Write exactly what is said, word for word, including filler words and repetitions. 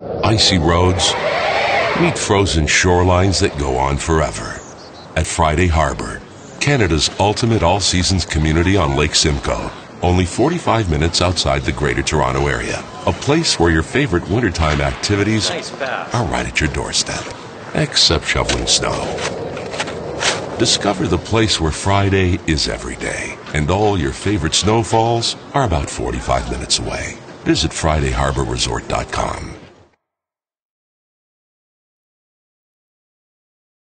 Icy roads meet frozen shorelines that go on forever. At Friday Harbor, Canada's ultimate all-seasons community on Lake Simcoe, only forty-five minutes outside the Greater Toronto Area. A place where your favorite wintertime activities are right at your doorstep, except shoveling snow. Discover the place where Friday is every day, and all your favorite snowfalls are about forty-five minutes away. Visit Friday Harbor Resort dot com.